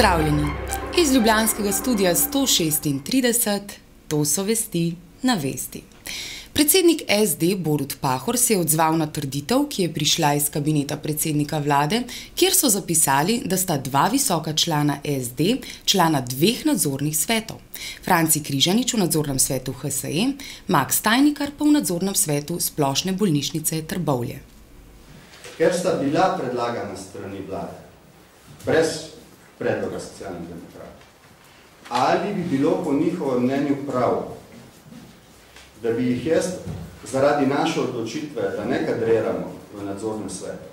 Pozdravljeni! Iz ljubljanskega studia 136, to so vesti na vesti. Predsednik SD Borut Pahor se je odzval na trditev, ki je prišla iz kabineta predsednika vlade, kjer so zapisali, da sta dva visoka člana SD člana dveh nadzornih svetov. Franci Križanič v nadzornem svetu HSE, Max Tajnikar pa v nadzornem svetu Splošne bolnišnice Trbovlje. Ker sta bila predlagana strani vlade, brez predloga Socialnih demokratov, ali bi bilo po njihovem mnenju prav, da bi jih jaz zaradi naše odločitve, da ne kadriramo v nadzornem svetu,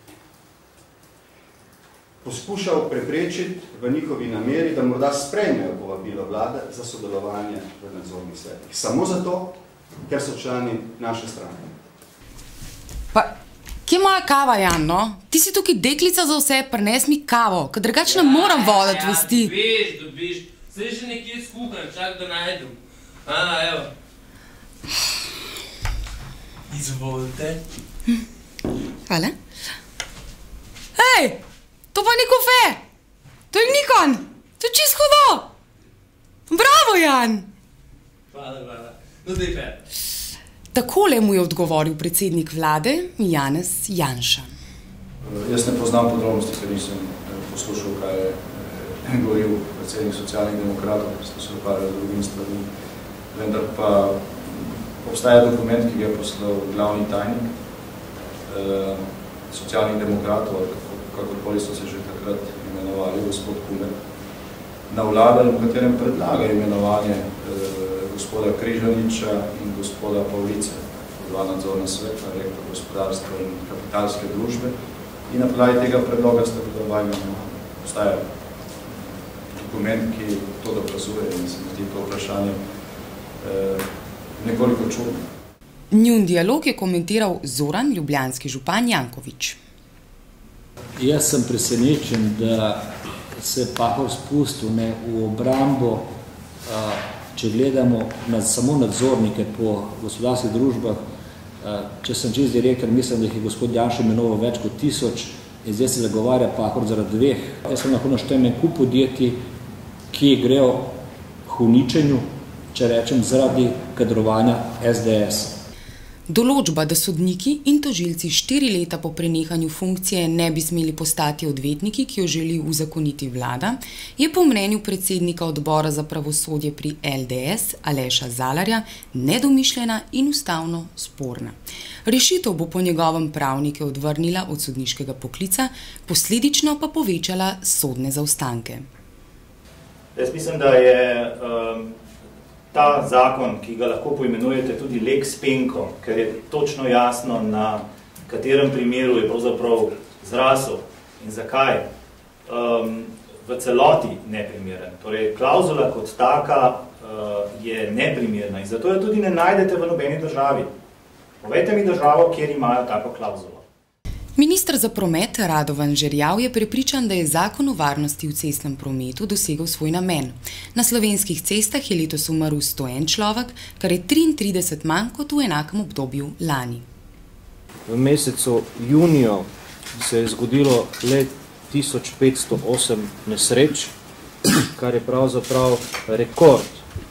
poskušal preprečiti v njihovi nameri, da morda sprejmejo povabilo vlade za sodelovanje v nadzornih svetih. Samo zato, ker so člani naše stranke. Pa, kje je moja kava, Jan, no? Ti si tukaj deklica za vse, prines mi kavo, ker drugače ne moram voditi vesti. Dobiš. Saj še nekje skuham, čak da najdem. Evo. Izvolite. Hvala. Hej, to pa ni kofe! To je Nikon! To je čisto hudo! Bravo, Jan! Hvala. No, daj fer. Takole mu je odgovoril predsednik vlade Janez Janša. Jaz ne poznam podrobnosti, ker nisem poslušal, kaj je govoril predsednik Socialnih demokratov, ker smo se ukvarjali z drugim stvarmi. Vendar pa obstaja dokument, ki ga je poslal glavni tajnik Socialnih demokratov, kakorkoli so se že takrat imenovali, gospod Kumer, na vlado, v katerem predlaga imenovanje gospoda Križaniča in gospoda Pavlice, dva nadzorna sveta, rektor gospodarstva in kapitalske družbe. In na podlagi tega predloga sta bila dva imenovanja. Obstaja dokument, ki to dokazuje in se mi zdi to vprašanje nekoliko čudno. Njun dialog je komentiral Zoran, ljubljanski župan Janković. Jaz sem presenečen, da se Pahor spustil v obrambo, če gledamo samo nadzornike po gospodarskih družbah. Če sem čist direktor, mislim, da jih je gospod Janša imenoval več kot 1000 in zdaj se zagovarja Pahor zaradi dveh. Jaz sem lahko naštel en kup podjetij, ki grejo k uničenju, če rečem, zaradi kadrovanja SDS. Določba, da sodniki in tožilci 4 leta po prenehanju funkcije ne bi smeli postati odvetniki, ki jo želi uzakoniti vlada, je po mnenju predsednika odbora za pravosodje pri LDS Aleša Zalarja nedomišljena in ustavno sporna. Rešitev bo po njegovem pravnike odvrnila od sodniškega poklica, posledično pa povečala sodne zaostanke. Jaz mislim, da je ta zakon, ki ga lahko poimenujete tudi Lex Penko, ker je točno jasno, na katerem primeru je pravzaprav zrasel in zakaj, v celoti neprimeren. Torej, klauzula kot taka je neprimerna in zato jo tudi ne najdete v nobeni državi. Povejte mi državo, kjer imajo tako klauzulo. Minister za promet Radovan Žerjav je prepričan, da je zakon o varnosti v cestnem prometu dosegel svoj namen. Na slovenskih cestah je letos umrl 101 človek, kar je 33 manj kot v enakem obdobju lani. V mesecu juniju se je zgodilo le 1508 nesreč, kar je pravzaprav rekord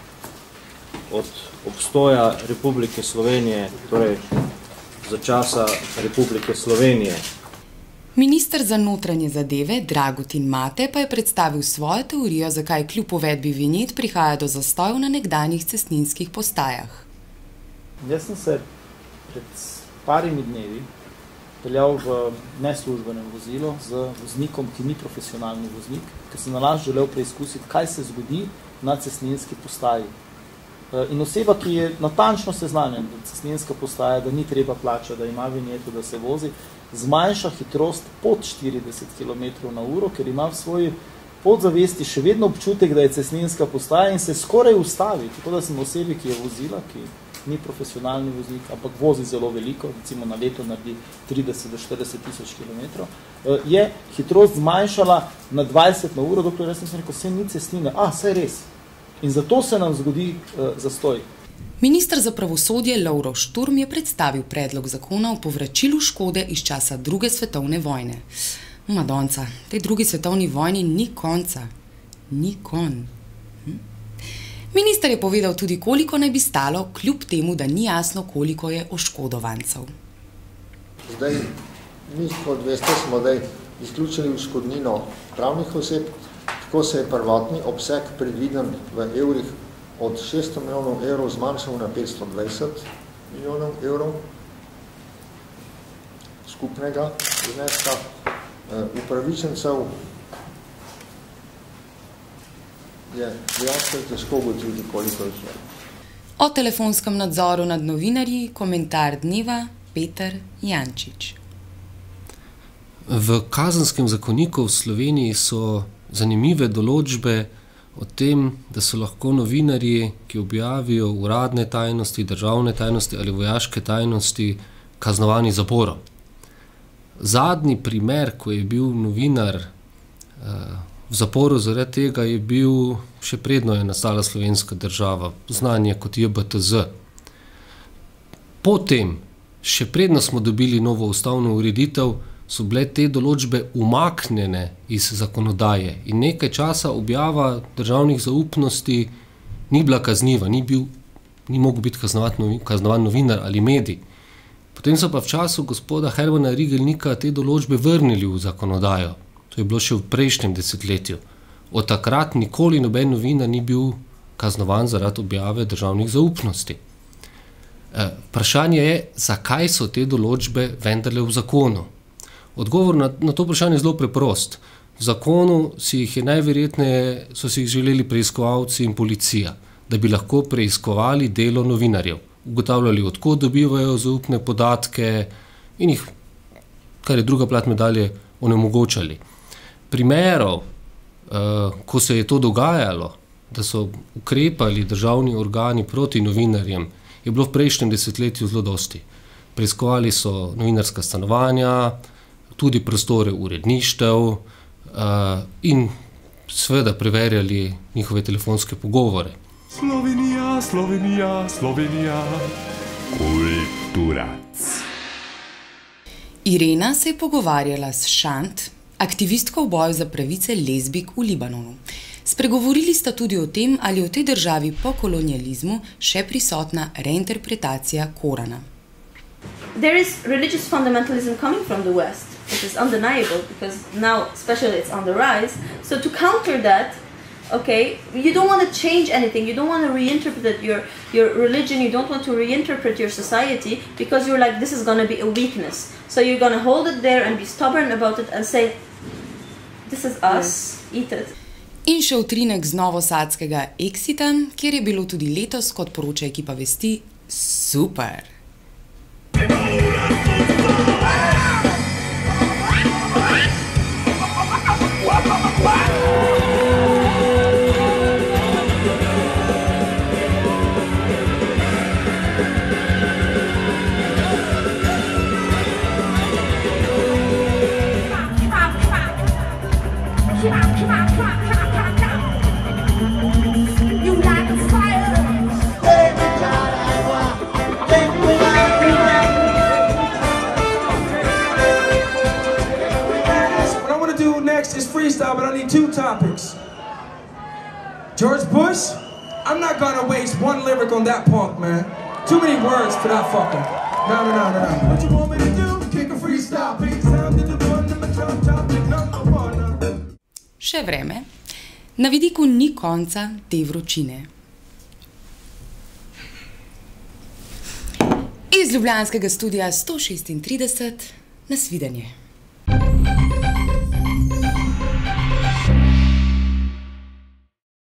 od obstoja Republike Slovenije, torej za časa Republike Slovenije. Minister za notranje zadeve Dragutin Mate pa je predstavil svojo teorijo, zakaj kljub uvedbi vinjet prihaja do zastojev na nekdanjih cestninskih postajah. Jaz sem se pred parimi dnevi peljal v neslužbenem vozilu z voznikom, ki ni profesionalni voznik, ker sem nalaž želel preizkusiti, kaj se zgodi na cestninski postaji. In oseba, ki je natančno seznanjen, da cestninska postaja, da ni treba plačati, da ima vinjeto, da se vozi, zmanjša hitrost pod 40 km/h, ker ima v svoji podzavesti še vedno občutek, da je cestninska postaja in se skoraj ustavi. Tako da sem osebi, ki je vozila, ki ni profesionalni voznik, ampak vozi zelo veliko, recimo na leto naredi 30 do 40 tisoč kilometrov, je hitrost zmanjšala na 20 na uro, dokler jaz sem rekel, vse ni cestnine. Saj res. In zato se nam zgodi zastoj. Minister za pravosodje Lovro Šturm je predstavil predlog zakona o povračilu škode iz časa 2. svetovne vojne. Madonca, tej drugi svetovni vojni ni konca. Ni konj. Minister je povedal tudi, koliko naj bi stalo, kljub temu, da ni jasno, koliko je oškodovancev. Zdaj, mi kot veste, smo izključili odškodnino pravnih oseb, tako se je prvotni obseg predviden v evrih od 600 milijonov evrov zmanjšal na 520 milijonov evrov skupnega zneska. Upravičencev je dejansko težko ugotoviti, koliko jih je. O telefonskem nadzoru nad novinarji, komentar dneva, Peter Jančič. V kazenskem zakoniku v Sloveniji so zanimive določbe o tem, da so lahko novinarji, ki objavijo uradne tajnosti, državne tajnosti ali vojaške tajnosti, kaznovani zaporom. Zadnji primer, ko je bil novinar v zaporu zaradi tega, je bil še predno je nastala slovenska država, znan je kot JBTZ. Potem, še predno smo dobili novo ustavno ureditev, so bile te določbe umaknjene iz zakonodaje in nekaj časa objava državnih zaupnosti ni bila kazniva, ni mogel biti kaznovan novinar ali medij. Potem so pa v času gospoda Hermana Rigelnika te določbe vrnili v zakonodajo. To je bilo še v prejšnjem desetletju. Od takrat nikoli noben novinar ni bil kaznovan zaradi objave državnih zaupnosti. Vprašanje je, zakaj so te določbe vendarle v zakonu? Odgovor na to vprašanje je zelo preprost. V zakonu so si jih želeli preiskovalci in policija, da bi lahko preiskovali delo novinarjev. Ugotavljali, odkot dobivajo zaupne podatke in jih, kar je druga plat medalje, onemogočali. Primerov, ko se je to dogajalo, da so ukrepali državni organi proti novinarjem, je bilo v prejšnjem desetletju zelo dosti. Preiskovali so novinarska stanovanja, tudi prostore uredništev in seveda preverjali njihove telefonske pogovore. Slovenija, Slovenija, Slovenija. Kulturac. Irena se je pogovarjala s Šant, aktivistko v boju za pravice lezbijk v Libanonu. Spregovorili sta tudi o tem, ali je v tej državi po kolonializmu še prisotna reinterpretacija Korana. There is religious fundamentalism coming from the West, which is undeniable because now especially it's on the rise. So to counter that, okay, you don't want to change anything, you don't want to reinterpret your religion, you don't want to reinterpret your society because you're like, this is going to be a weakness. So you're going to hold it there and be stubborn about it and say, this is us, eat it. In še utrinek z novosadskega Exita, kjer je bilo tudi letos, kot poroča ekipa Vesti, super. But I need two topics. George Bush, I'm not gonna waste one lyric on that punk, man. Too many words for that fucker. No. What you want me to do? Kick a freestyle, beat sound to the one, number topic number one. Še vreme. Na vidiku ni konca te vročine. Iz ljubljanskega studia 136, nasvidenje.